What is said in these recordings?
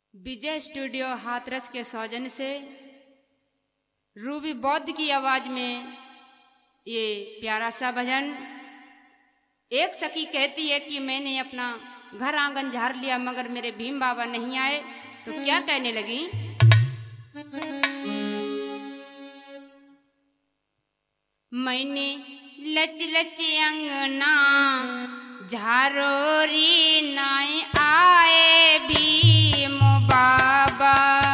विजय studio Hathras के सौजन्य से रूबी बौद्ध की आवाज में ये प्यारा सा भजन। एक सखी कहती है कि मैंने अपना घर आंगन झाड़ लिया मगर मेरे भीम बाबा नहीं आए, तो क्या कहने लगी। मैंने लच लच अंगना झारो री नाई आए भीम बाबा।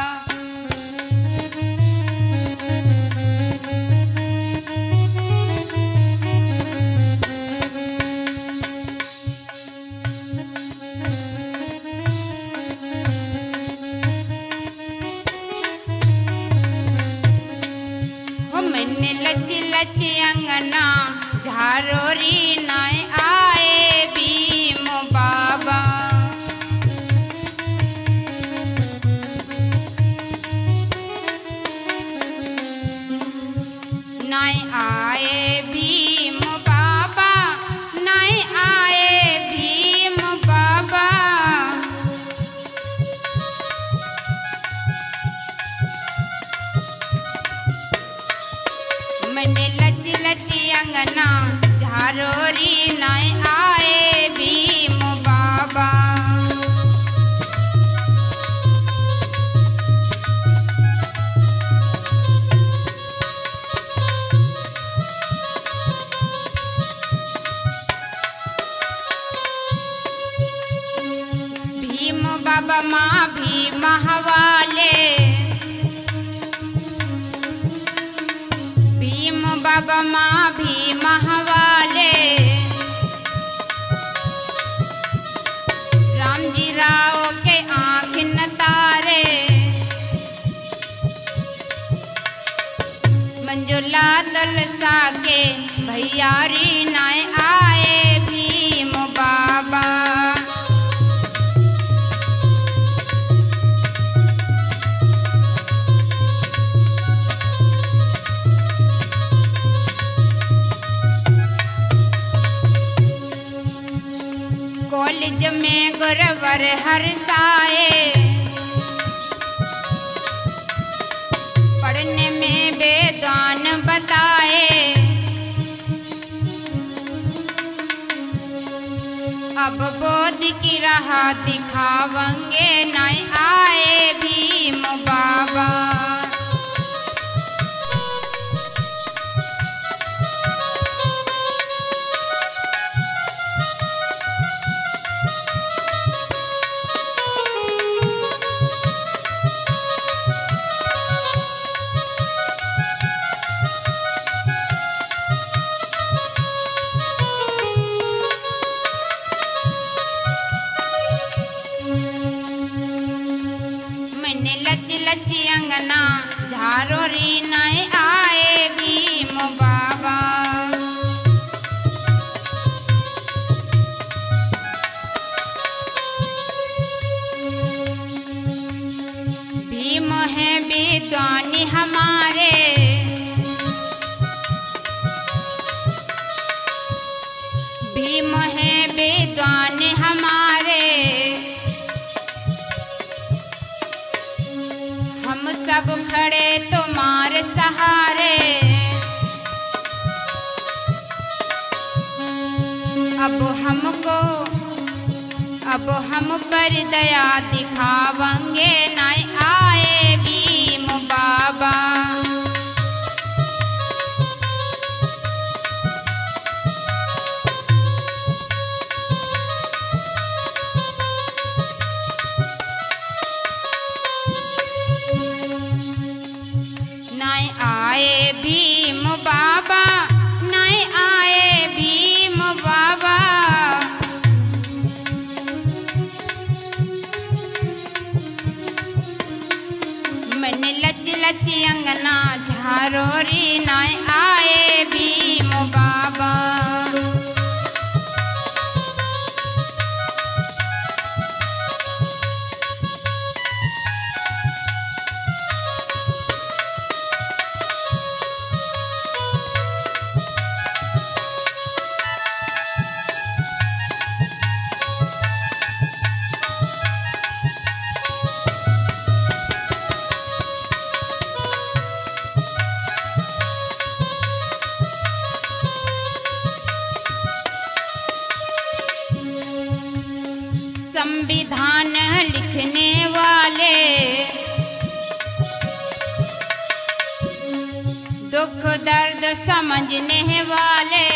मैंने लच लच अंगना झारो री नाई आए भीम बाबा। नाई आए भीम बाबा, नाई आए भीम बाबा। मैंने लच लच अंगना झारो री नाई आए भीम बाबा। भीम बाबा माँ भीम हवाले, भीम बाबा माँ भीम हवाले। राम जी राव के आँख न तारे, मंजुला दलसा के भैयारी नाय आए भीम बाबा। कॉलेज में गुरवर हरसाए, पढ़ने में वेदान बताए। अब बोध की राह दिखावेंगे नाई आए भीम बाबा। लच अंगना झारो री नाई आए भीम बाबा। भीम है विद्वानी हमारे, भीम है विद्वानी हमारे। हम सब खड़े तुम्हारे सहारे। अब हम पर दया दिखावेंगे नाई आए भीम बाबा। नाई आए भीम बाबा, नाई आए भीम बाबा। मैंने लच लच अंगना झारो री नाई आए भीम बाबा। देखने वाले, दुख दर्द समझने वाले,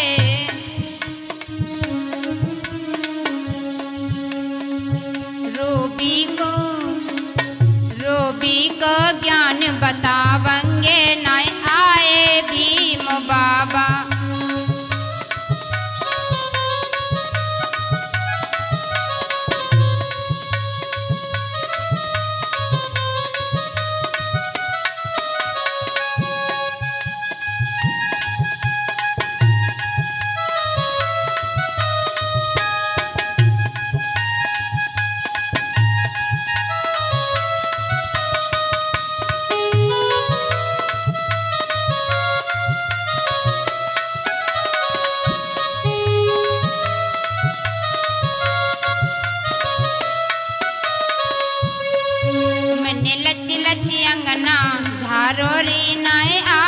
रूबी को ज्ञान बतावंगे न आए भीम बाबा। झारो री नाय